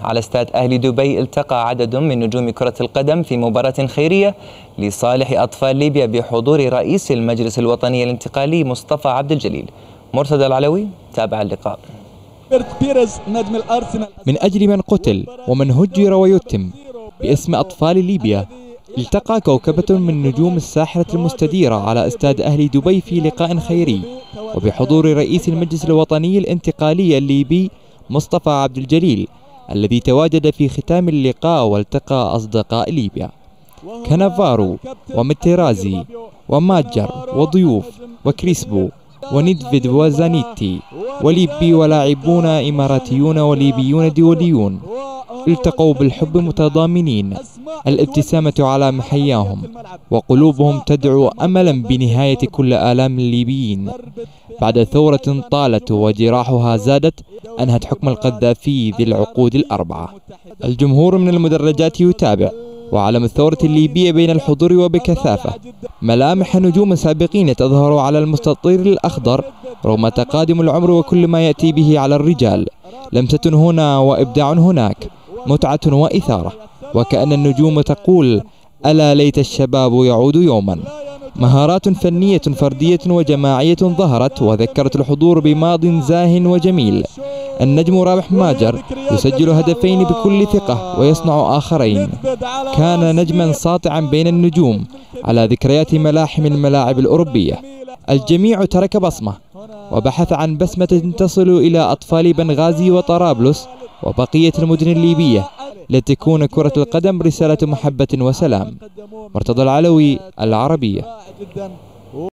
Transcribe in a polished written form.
على استاد أهلي دبي التقى عدد من نجوم كرة القدم في مباراة خيرية لصالح أطفال ليبيا بحضور رئيس المجلس الوطني الانتقالي مصطفى عبد الجليل. مرتضى العلوي تابع اللقاء. من أجل من قتل ومن هجر ويتم باسم أطفال ليبيا، التقى كوكبة من نجوم الساحرة المستديرة على استاد أهلي دبي في لقاء خيري وبحضور رئيس المجلس الوطني الانتقالي الليبي مصطفى عبد الجليل، الذي تواجد في ختام اللقاء والتقى أصدقاء ليبيا كنافارو ومتيرازي وماجر وضيوف وكريسبو وندفيد وزانيتي وليبي ولاعبون إماراتيون وليبيون دوليون. التقوا بالحب متضامنين، الابتسامة على محياهم وقلوبهم تدعو أملا بنهاية كل آلام الليبيين بعد ثورة طالت وجراحها زادت أنهت حكم القذافي ذي العقود الأربعة. الجمهور من المدرجات يتابع، وعلم الثورة الليبية بين الحضور وبكثافة. ملامح نجوم سابقين تظهر على المستطيل الأخضر رغم تقادم العمر وكل ما يأتي به على الرجال. لمسة هنا وإبداع هناك، متعة وإثارة، وكأن النجوم تقول ألا ليت الشباب يعود يوما. مهارات فنية فردية وجماعية ظهرت وذكرت الحضور بماض زاه وجميل. النجم رابح ماجر يسجل هدفين بكل ثقة ويصنع آخرين. كان نجما ساطعا بين النجوم على ذكريات ملاحم الملاعب الأوروبية. الجميع ترك بصمة وبحث عن بسمة تصل إلى أطفال بنغازي وطرابلس وبقية المدن الليبية لتكون كرة القدم رسالة محبة وسلام. مرتضى العلوي، العربية.